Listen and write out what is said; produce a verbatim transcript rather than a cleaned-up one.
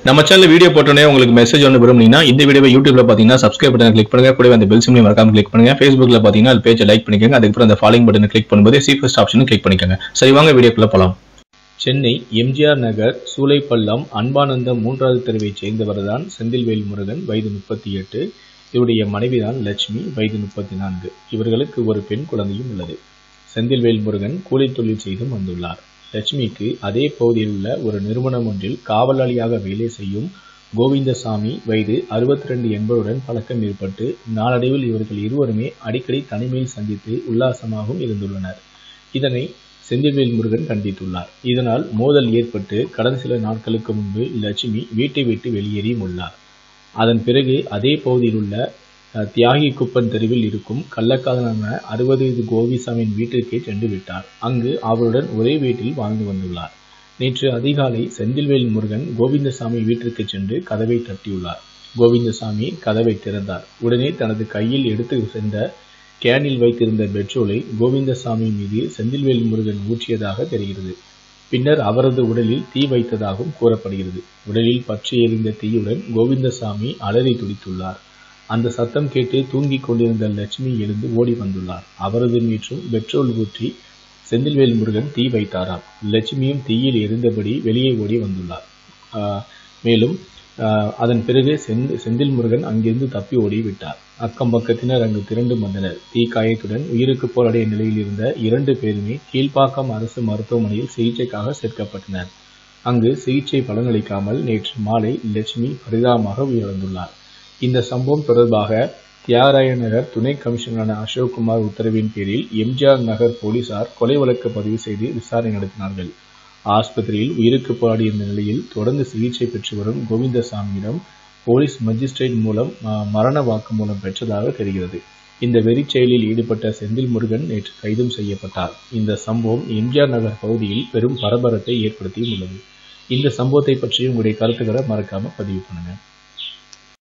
நம்ம channel video போட்டோனே உங்களுக்கு message ஒன்று விரும்புனீங்கன்னா இந்த வீடியோவை யூடியூப்ல பாத்தீங்கன்னா சப்ஸ்கிரைப் பட்டனை கிளிக் பண்ணுங்க, கூடவே அந்த பெல் சிம்பலையும் மறக்காம கிளிக் பண்ணுங்க. Facebookல பாத்தீங்கன்னா அது பேஜை லைக் பண்ணிக்கோங்க. அதுக்கப்புறம் அந்த ஃபாலோயிங் பட்டனை கிளிக் பண்ணும்போது சி ஃபர்ஸ்ட் ஆப்ஷனும் கிளிக் பண்ணிக்கோங்க. சரி வாங்க வீடியோக்குள்ள போலாம். சென்னை எம்ஜிஆர் நகர் சூளைப்பள்ளம் அன்பானந்தம் மூன்றாவது தெருவைச் சேர்ந்தவர் தான் செந்தில்வேல் முருகன், வயது முப்பத்தி எட்டு. இவருடைய மனைவிதான் லட்சுமி, வயது முப்பத்தி நான்கு. இவர்களுக்கு ஒரு பெண் குழந்தையும் உள்ளது. செந்தில்வேல் முருகன் கூலி தொழில் செய்தும் வந்துள்ளார். லட்சுமிக்கு அதே பகுதியில் உள்ள ஒரு நிறுவனம் ஒன்றில் காவலாளியாக வேலை செய்யும் கோவிந்தசாமி, வயது அறுபத்தி ரெண்டு என்பவருடன் பழக்கம் ஏற்பட்டு நாளடைவில் இவர்கள் இருவருமே அடிக்கடி தனிமையில் சந்தித்து உல்லாசமாகவும் இருந்துள்ளனர். இதனை செந்தில்வேல் முருகன் கண்டித்துள்ளார். இதனால் மோதல் ஏற்பட்டு கடந்த சில நாட்களுக்கு முன்பு லட்சுமி வீட்டை விட்டு வெளியேறியும் உள்ளார். அதன் பிறகு அதே பகுதியில் உள்ள தியாகி குப்பன் தெருவில் இருக்கும் கள்ளக்காதலான அறுபது வயது கோவிசாமியின் வீட்டிற்கே சென்று விட்டார். அங்கு அவருடன் ஒரே வீட்டில் வாழ்ந்து வந்துள்ளார். நேற்று அதிகாலை செந்தில்வேல் முருகன் கோவிந்தசாமி வீட்டிற்கு சென்று கதவை தட்டியுள்ளார். கோவிந்தசாமி கதவை திறந்தார். உடனே தனது கையில் எடுத்து சென்ற கேனில் வைத்திருந்த பெட்ரோலை கோவிந்தசாமி மீது செந்தில்வேல் முருகன் ஊற்றியதாக தெரிகிறது. பின்னர் அவரது உடலில் தீ வைத்ததாகவும் கூறப்படுகிறது. உடலில் பற்றி எரிந்த தீயுடன் கோவிந்தசாமி அலறி துடித்துள்ளார். அந்த சத்தம் கேட்டு தூங்கிக் கொண்டிருந்த லட்சுமி எழுந்து ஓடி வந்துள்ளார். அவரது மீற்றும் பெட்ரோல் ஊற்றி செந்தில்வேல் முருகன் தீ வைத்தாராம். லட்சுமியும் தீயில் எரிந்தபடி வெளியே ஓடி வந்துள்ளார். மேலும் அதன் பிறகு செந்தி செந்தில் முருகன் அங்கிருந்து தப்பி ஓடி விட்டார். அக்கம் பக்கத்தினர் அங்கு திரண்டு வந்தனர். தீக்காயத்துடன் உயிருக்கு போராடிய நிலையில் இருந்த இரண்டு பேருமே கீழ்ப்பாக்கம் அரசு மருத்துவமனையில் சிகிச்சைக்காக சேர்க்கப்பட்டனர். அங்கு சிகிச்சை பலனளிக்காமல் நேற்று மாலை லட்சுமி பரிதாபமாக உயிரிழந்துள்ளார். இந்த சம்பவம் தொடர்பாக தியாகராய நகர் துணை கமிஷனரான அசோக்குமார் உத்தரவின் பேரில் எம்ஜிஆர் நகர் போலீசார் கொலை வழக்கு பதிவு செய்து விசாரணை நடத்தினார்கள். ஆஸ்பத்திரியில் உயிருக்கு போராடியிருந்த நிலையில் தொடர்ந்து சிகிச்சை பெற்று வரும் கோவிந்தசாமியிடம் போலீஸ் மஜிஸ்ட்ரேட் மூலம் மரண வாக்குமூலம் பெற்றதாக தெரிகிறது. இந்த வெறி செயலில் ஈடுபட்ட செந்தில் முருகன் நேற்று கைதும் செய்யப்பட்டார். இந்த சம்பவம் எம்ஜிஆர் நகர் பகுதியில் பெரும் பரபரப்பை ஏற்படுத்தியும் உள்ளது. இந்த சம்பவத்தை பற்றி உங்களுடைய கருத்துக்களை மறக்காம பதிவு பண்ணுங்க.